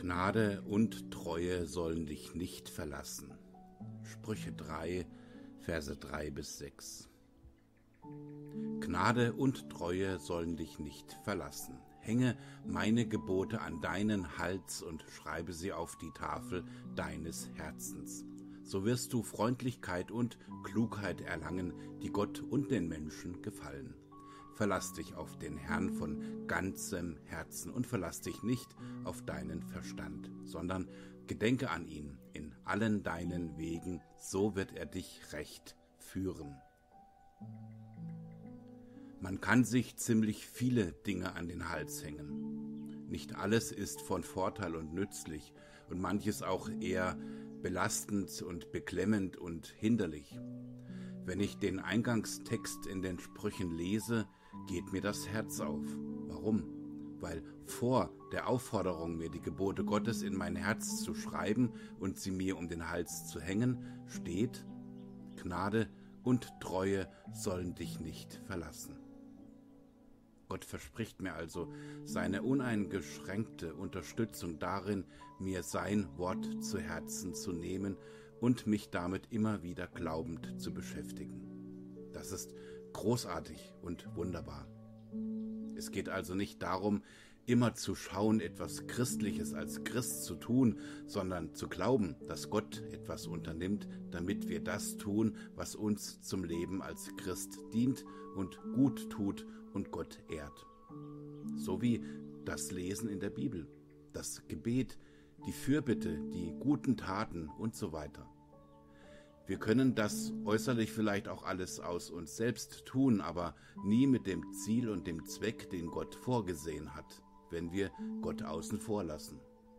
Gnade und Treue sollen dich nicht verlassen. Sprüche 3, Verse 3 bis 6. Gnade und Treue sollen dich nicht verlassen. Hänge meine Gebote an deinen Hals und schreibe sie auf die Tafel deines Herzens. So wirst du Freundlichkeit und Klugheit erlangen, die Gott und den Menschen gefallen. Verlass dich auf den Herrn von ganzem Herzen und verlass dich nicht auf deinen Verstand, sondern gedenke an ihn in allen deinen Wegen, so wird er dich recht führen. Man kann sich ziemlich viele Dinge an den Hals hängen. Nicht alles ist von Vorteil und nützlich und manches auch eher belastend und beklemmend und hinderlich. Wenn ich den Eingangstext in den Sprüchen lese, geht mir das Herz auf. Warum? Weil vor der Aufforderung, mir die Gebote Gottes in mein Herz zu schreiben und sie mir um den Hals zu hängen, steht: Gnade und Treue sollen dich nicht verlassen. Gott verspricht mir also seine uneingeschränkte Unterstützung darin, mir sein Wort zu Herzen zu nehmen und mich damit immer wieder glaubend zu beschäftigen. Das ist großartig und wunderbar. Es geht also nicht darum, immer zu schauen, etwas Christliches als Christ zu tun, sondern zu glauben, dass Gott etwas unternimmt, damit wir das tun, was uns zum Leben als Christ dient und gut tut und Gott ehrt. So wie das Lesen in der Bibel, das Gebet, die Fürbitte, die guten Taten und so weiter. Wir können das äußerlich vielleicht auch alles aus uns selbst tun, aber nie mit dem Ziel und dem Zweck, den Gott vorgesehen hat, wenn wir Gott außen vor lassen.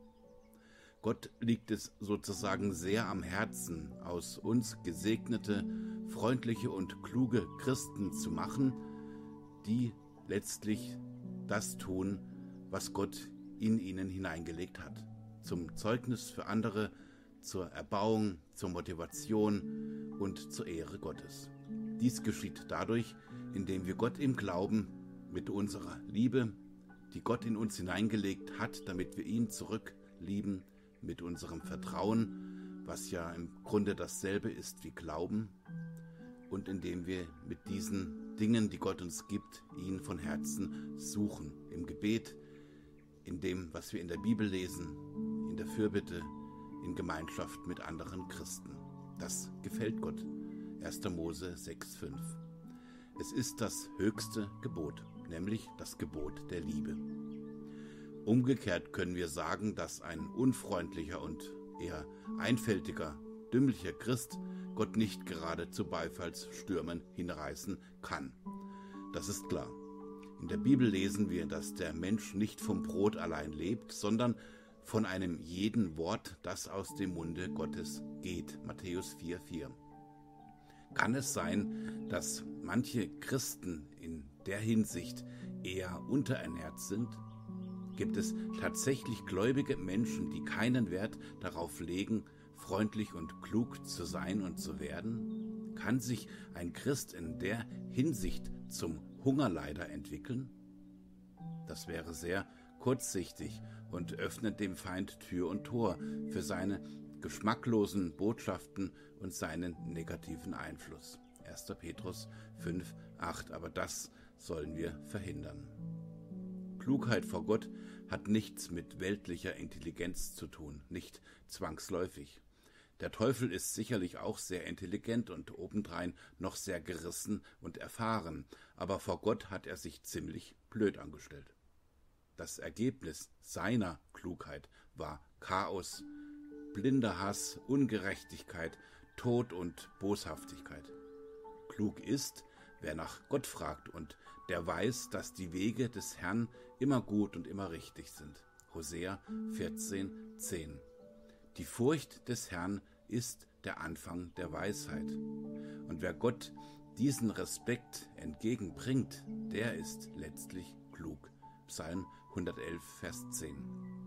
Gott liegt es sozusagen sehr am Herzen, aus uns gesegnete, freundliche und kluge Christen zu machen, die letztlich das tun, was Gott in ihnen hineingelegt hat, zum Zeugnis für andere, zur Erbauung, zur Motivation und zur Ehre Gottes. Dies geschieht dadurch, indem wir Gott im Glauben mit unserer Liebe, die Gott in uns hineingelegt hat, damit wir ihn zurücklieben, mit unserem Vertrauen, was ja im Grunde dasselbe ist wie Glauben, und indem wir mit diesen Dingen, die Gott uns gibt, ihn von Herzen suchen, im Gebet, in dem, was wir in der Bibel lesen, in der Fürbitte, in Gemeinschaft mit anderen Christen. Das gefällt Gott. 1. Mose 6,5. Es ist das höchste Gebot, nämlich das Gebot der Liebe. Umgekehrt können wir sagen, dass ein unfreundlicher und eher einfältiger, dümmlicher Christ Gott nicht gerade zu Beifallsstürmen hinreißen kann. Das ist klar. In der Bibel lesen wir, dass der Mensch nicht vom Brot allein lebt, sondern von einem jeden Wort, das aus dem Munde Gottes geht. Matthäus 4,4. Kann es sein, dass manche Christen in der Hinsicht eher unterernährt sind? Gibt es tatsächlich gläubige Menschen, die keinen Wert darauf legen, freundlich und klug zu sein und zu werden? Kann sich ein Christ in der Hinsicht zum Hungerleider entwickeln? Das wäre sehr kurzsichtig und öffnet dem Feind Tür und Tor für seine geschmacklosen Botschaften und seinen negativen Einfluss. 1. Petrus 5,8. Aber das sollen wir verhindern. Klugheit vor Gott hat nichts mit weltlicher Intelligenz zu tun, nicht zwangsläufig. Der Teufel ist sicherlich auch sehr intelligent und obendrein noch sehr gerissen und erfahren, aber vor Gott hat er sich ziemlich blöd angestellt. Das Ergebnis seiner Klugheit war Chaos, blinder Hass, Ungerechtigkeit, Tod und Boshaftigkeit. Klug ist, wer nach Gott fragt und der weiß, dass die Wege des Herrn immer gut und immer richtig sind. Hosea 14,10. Die Furcht des Herrn ist der Anfang der Weisheit. Und wer Gott diesen Respekt entgegenbringt, der ist letztlich klug. Psalm 111, Vers 10.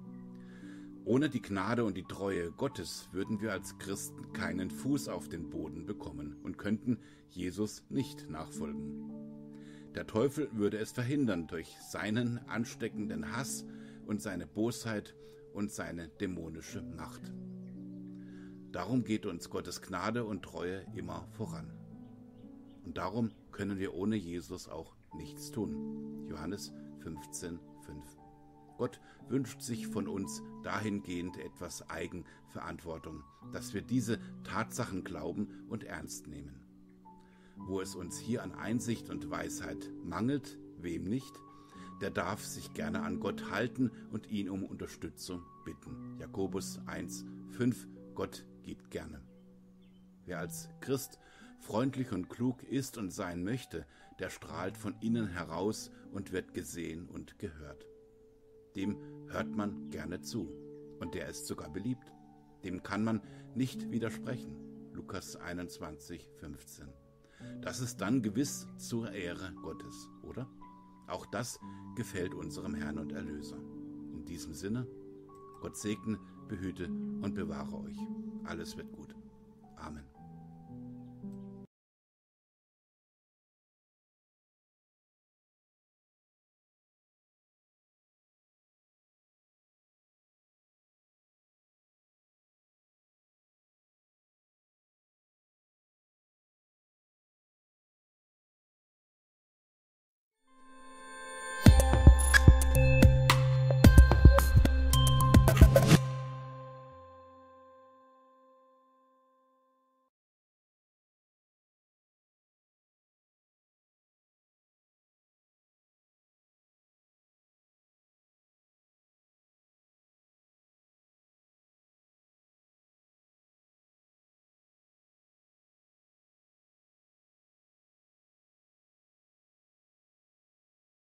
Ohne die Gnade und die Treue Gottes würden wir als Christen keinen Fuß auf den Boden bekommen und könnten Jesus nicht nachfolgen. Der Teufel würde es verhindern durch seinen ansteckenden Hass und seine Bosheit und seine dämonische Macht. Darum geht uns Gottes Gnade und Treue immer voran. Und darum können wir ohne Jesus auch nichts tun. Johannes 15,5. Gott wünscht sich von uns dahingehend etwas Eigenverantwortung, dass wir diese Tatsachen glauben und ernst nehmen. Wo es uns hier an Einsicht und Weisheit mangelt, wem nicht, der darf sich gerne an Gott halten und ihn um Unterstützung bitten. Jakobus 1,5. Gott gibt gerne. Wer als Christ freundlich und klug ist und sein möchte, der strahlt von innen heraus und wird gesehen und gehört. Dem hört man gerne zu und der ist sogar beliebt. Dem kann man nicht widersprechen. Lukas 21,15. Das ist dann gewiss zur Ehre Gottes, oder? Auch das gefällt unserem Herrn und Erlöser. In diesem Sinne, Gott segne, behüte und bewahre euch. Alles wird gut. Amen.